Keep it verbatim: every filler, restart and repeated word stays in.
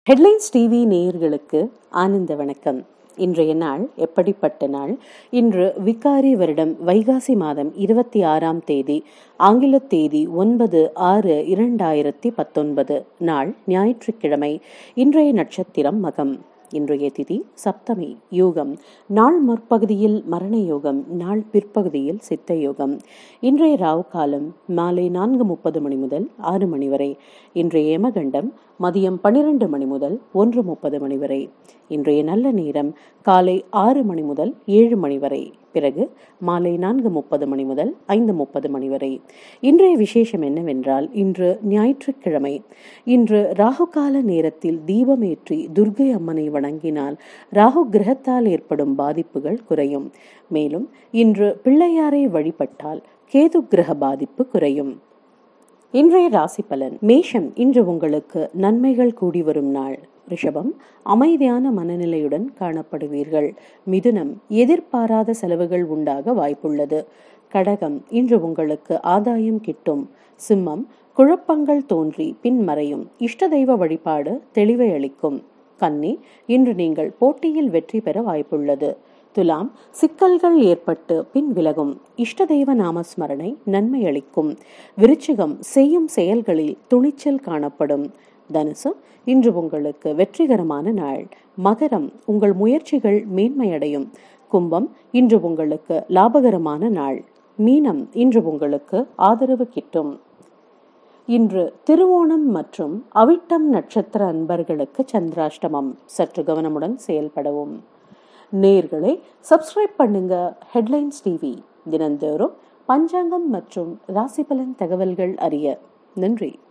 Headlines TV நேயர்களுக்கு ஆனந்த வணக்கம். இன்றைய நாள் எப்படிப்பட்ட நாள்? இன்று விகாரி வருடம் வைகாசி மாதம் இருபத்தி ஆறாம் தேதி, ஆங்கில தேதி ஒன்பது ஆறு இரண்டாயிரத்தி பத்தொன்பது. நாள் ஞாயிற்றுக்கிழமை. இன்றைய நட்சத்திரம் மகம். இன்றைய திதி சப்தமி. யோகம் நாள் முற்பகுதியில் மரண யோகம், நாள் பிற்பகுதியில் சித்த யோகம். இன்றைய ராவு காலம் மாலை நான்கு முப்பது மணி முதல் ஆறு மணி வரை. இன்றைய யமகண்டம் மதியம் பனிரெண்டு மணி முதல் ஒன்று முப்பது மணி வரை. இன்றைய நல்ல நேரம் காலை ஆறு மணி முதல் ஏழு மணி வரை. பிறகு மாலை நான்கு முப்பது மணி முதல் ஐந்து முப்பது மணி வரை. இன்றைய விசேஷம் என்னவென்றால், இன்று ஞாயிற்றுக்கிழமை. இன்று ராகு கால நேரத்தில் தீபமேற்றி துர்க்கை அம்மனை வணங்கினால் ராகு கிரகத்தால் ஏற்படும் பாதிப்புகள் குறையும். மேலும் இன்று பிள்ளையாரை வழிபட்டால் கேது கிரக பாதிப்பு குறையும். இன்றைய ராசி பலன். மேஷம், இன்று உங்களுக்கு நன்மைகள் கூடி வரும் நாள். ரிஷபம், அமைதியான மனநிலையுடன் காணப்படுவீர்கள். மிதுனம், எதிர்பாராத செலவுகள் உண்டாக வாய்ப்புள்ளது. கடகம், இன்று உங்களுக்கு ஆதாயம் கிட்டும். சிம்மம், குழப்பங்கள் தோன்றி பின் மறையும். இஷ்ட தெய்வ வழிபாடு தெளிவை அளிக்கும். கன்னி, இன்று நீங்கள் போட்டியில் வெற்றி பெற வாய்ப்புள்ளது. துலாம், சிக்கல்கள் ஏற்பட்டு பின் விலகும். இஷ்ட தெய்வ நாமஸ்மரணை நன்மை அளிக்கும். விருச்சிகம், செய்யும் செயல்களில் துணிச்சல் காணப்படும். தனுசு, இன்று உங்களுக்கு வெற்றிகரமான நாள். மகரம், உங்கள் முயற்சிகள் மேன்மையடையும். கும்பம், இன்று உங்களுக்கு லாபகரமான நாள். மீனம், இன்று உங்களுக்கு ஆதரவு கிட்டும். இன்று திருவோணம் மற்றும் அவிட்டம் நட்சத்திர அன்பர்களுக்கு சந்திராஷ்டமம். சற்று கவனமுடன் செயல்படவும். நேயர்களே, சப்ஸ்கிரைப் பண்ணுங்க ஹெட்லைன்ஸ் டிவி. தினந்தோறும் பஞ்சாங்கம் மற்றும் ராசி பலன் தகவல்கள் அறிய. நன்றி.